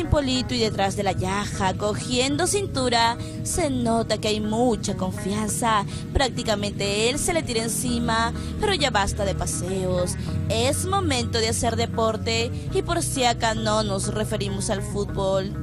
sin Polito y detrás de la Yaja, cogiendo cintura, se nota que hay mucha confianza. Prácticamente él se le tira encima, pero ya basta de paseos. Es momento de hacer deporte y por si acá no nos referimos al fútbol.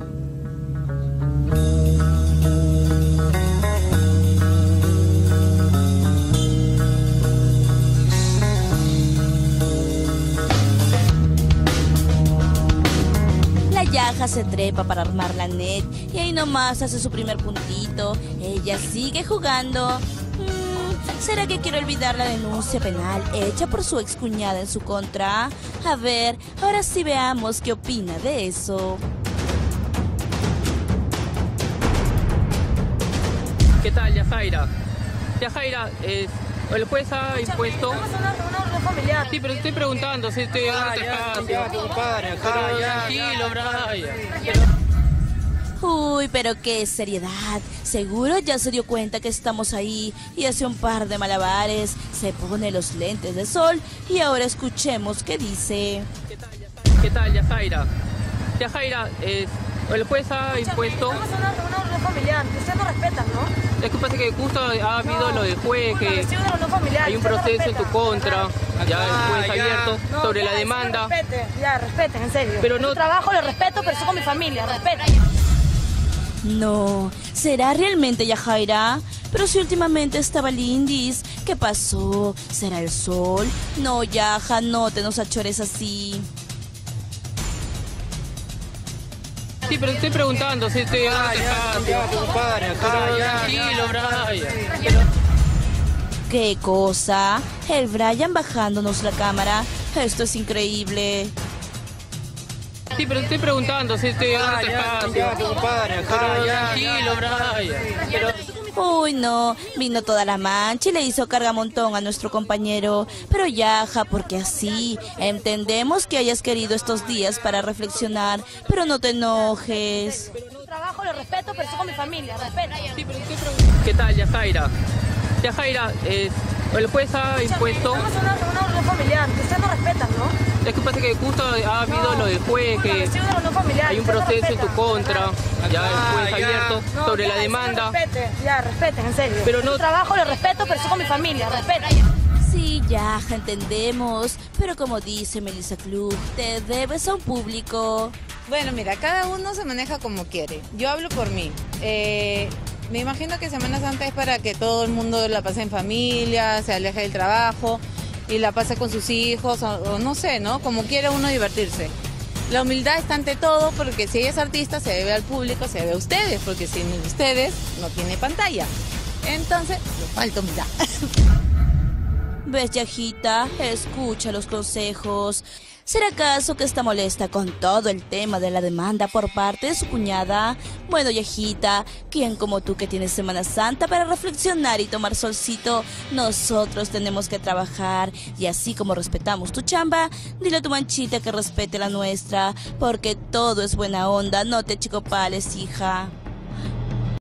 Yaja se trepa para armar la net y ahí nomás hace su primer puntito. Ella sigue jugando. ¿Será que quiere olvidar la denuncia penal hecha por su excuñada en su contra? A ver, ahora sí veamos qué opina de eso. ¿Qué tal, Yajaira? Yajaira, el juez ha impuesto... Familiar. Sí, pero estoy preguntando si estoy dando espacio. Tranquilo, Brian. Uy, pero qué seriedad. Seguro ya se dio cuenta que estamos ahí y hace un par de malabares. Se pone los lentes de sol y ahora escuchemos qué dice. ¿Qué tal, Yajaira? Yajaira, el juez ha impuesto... Estamos en una reunión familiar. Ustedes no respetan, ¿no? Es que pasa que justo ha habido lo del juez, que hay un proceso en tu contra, ya el juez abierto, sobre la demanda. Respeten, en serio. Pero no... Su trabajo lo respeto, pero soy con mi familia, respeten. No, ¿será realmente Yajaira? Pero si últimamente estaba lindis, ¿qué pasó? ¿Será el sol? No, Yaja, no te nos achores así. Sí, pero estoy preguntando si estoy dando espacio. Tranquilo, Brian. ¿Qué cosa? El Brian bajándonos la cámara. Esto es increíble. Sí, pero estoy preguntando si estoy dando espacio. Tranquilo, Brian. Uy, no, vino toda la mancha y le hizo cargamontón a nuestro compañero. Pero Yaja, porque así, entendemos que hayas querido estos días para reflexionar, pero no te enojes. Su trabajo lo respeto, pero soy con mi familia, respeten. Sí, pero ¿qué tal, Yajaira? Yajaira, el juez ha impuesto... Estamos en una reunión familiar. Ustedes no respetan, ¿no? Es que pasa que justo ha habido lo del juez, que hay un proceso en tu contra, ya el juez abierto, sobre la demanda. Respeten, en serio. Pero no... Su trabajo lo respeto, pero soy con mi familia, respeten. Sí, Yaja, entendemos, pero como dice Melissa Klug, te debes a un público. Bueno, mira, cada uno se maneja como quiere. Yo hablo por mí. Me imagino que Semana Santa es para que todo el mundo la pase en familia, se aleje del trabajo y la pase con sus hijos, o no sé, ¿no? Como quiera uno divertirse. La humildad está ante todo, porque si ella es artista se debe al público, se debe a ustedes, porque sin ustedes no tiene pantalla. Entonces, le falta humildad. ¿Ves, Yajita? Escucha los consejos. ¿Será acaso que está molesta con todo el tema de la demanda por parte de su cuñada? Bueno, Yajita, ¿quién como tú que tienes Semana Santa para reflexionar y tomar solcito? Nosotros tenemos que trabajar y así como respetamos tu chamba, dile a tu manchita que respete la nuestra, porque todo es buena onda, no te achicopales, hija.